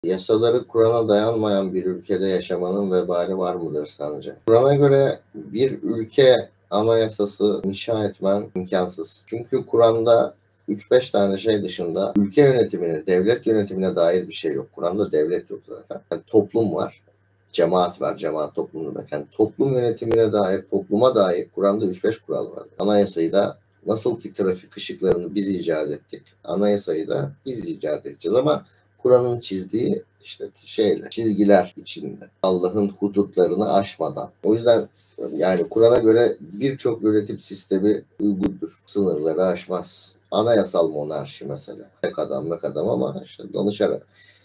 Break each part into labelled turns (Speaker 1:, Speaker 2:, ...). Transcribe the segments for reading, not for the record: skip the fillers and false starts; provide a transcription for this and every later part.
Speaker 1: Yasaları Kur'an'a dayanmayan bir ülkede yaşamanın vebali var mıdır sence? Kur'an'a göre bir ülke anayasası inşa etmen imkansız. Çünkü Kur'an'da 3-5 tane şey dışında ülke yönetimine, devlet yönetimine dair bir şey yok. Kur'an'da devlet yok zaten. Yani toplum var. Cemaat var, cemaat toplumu demek. Yani toplum yönetimine dair, topluma dair Kur'an'da 3-5 kural var. Anayasayı da nasıl ki trafik ışıklarını biz icat ettik, anayasayı da biz icat edeceğiz ama Kur'an'ın çizdiği işte çizgiler içinde. Allah'ın hudutlarını aşmadan. O yüzden yani Kur'an'a göre birçok yönetim sistemi uygundur. Sınırları aşmaz. Anayasal monarşi mesela. Tek adam ama işte danışarak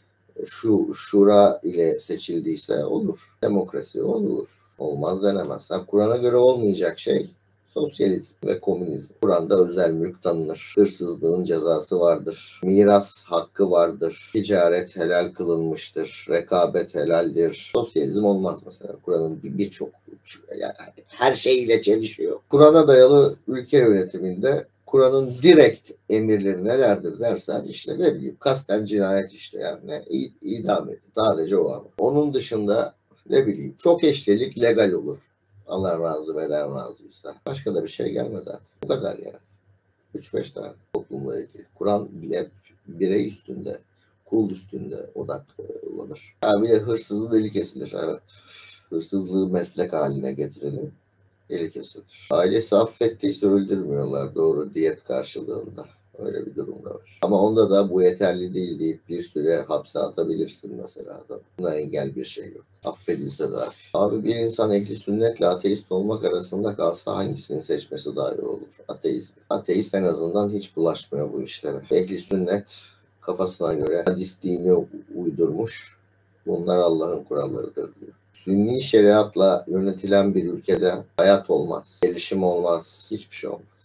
Speaker 1: şura ile seçildiyse olur. Demokrasi olur. Olmaz denemez. Kur'an'a göre olmayacak şey sosyalizm ve komünizm. Kur'an'da özel mülk tanınır. Hırsızlığın cezası vardır. Miras hakkı vardır. Ticaret helal kılınmıştır. Rekabet helaldir. Sosyalizm olmaz mesela. Kur'an'ın birçok yani her şeyiyle çelişiyor. Kur'an'a dayalı ülke yönetiminde Kur'an'ın direkt emirleri nelerdir dersen işte ne bileyim kasten cinayet işleyen ne idam edin. Sadece o ama. Onun dışında ne bileyim çok eşlilik legal olur. Allah razı veren razıysa. Başka da bir şey gelmeden. Bu kadar yani. 3-5 tane toplumla ilgili. Kur'an hep birey üstünde, kul üstünde odaklanır. Bir de hırsızın eli kesilir. Evet. Hırsızlığı meslek haline getirelim. Eli kesilir. Ailesi affettiyse öldürmüyorlar doğru diyet karşılığında. Öyle bir durum da var. Ama onda da bu yeterli değil deyip bir süre hapse atabilirsin mesela adam. Buna engel bir şey yok. Affedilse dahi. Abi bir insan ehli sünnetle ateist olmak arasında kalsa hangisini seçmesi daha iyi olur? Ateist. Ateist en azından hiç bulaşmıyor bu işlere. Ehli sünnet kafasına göre hadis dini uydurmuş. Bunlar Allah'ın kurallarıdır diyor. Sünni şeriatla yönetilen bir ülkede hayat olmaz, gelişim olmaz, hiçbir şey olmaz.